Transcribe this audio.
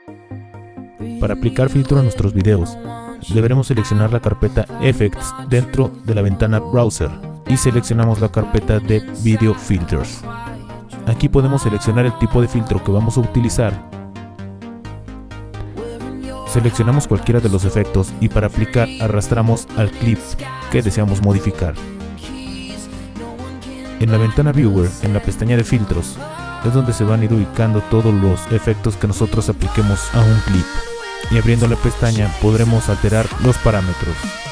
Para aplicar filtro a nuestros videos, deberemos seleccionar la carpeta Effects dentro de la ventana Browser y seleccionamos la carpeta de Video Filters. Aquí podemos seleccionar el tipo de filtro que vamos a utilizar. Seleccionamos cualquiera de los efectos y para aplicar arrastramos al clip que deseamos modificar. En la ventana Viewer, en la pestaña de filtros, es donde se van a ir ubicando todos los efectos que nosotros apliquemos a un clip. Y abriendo la pestaña podremos alterar los parámetros.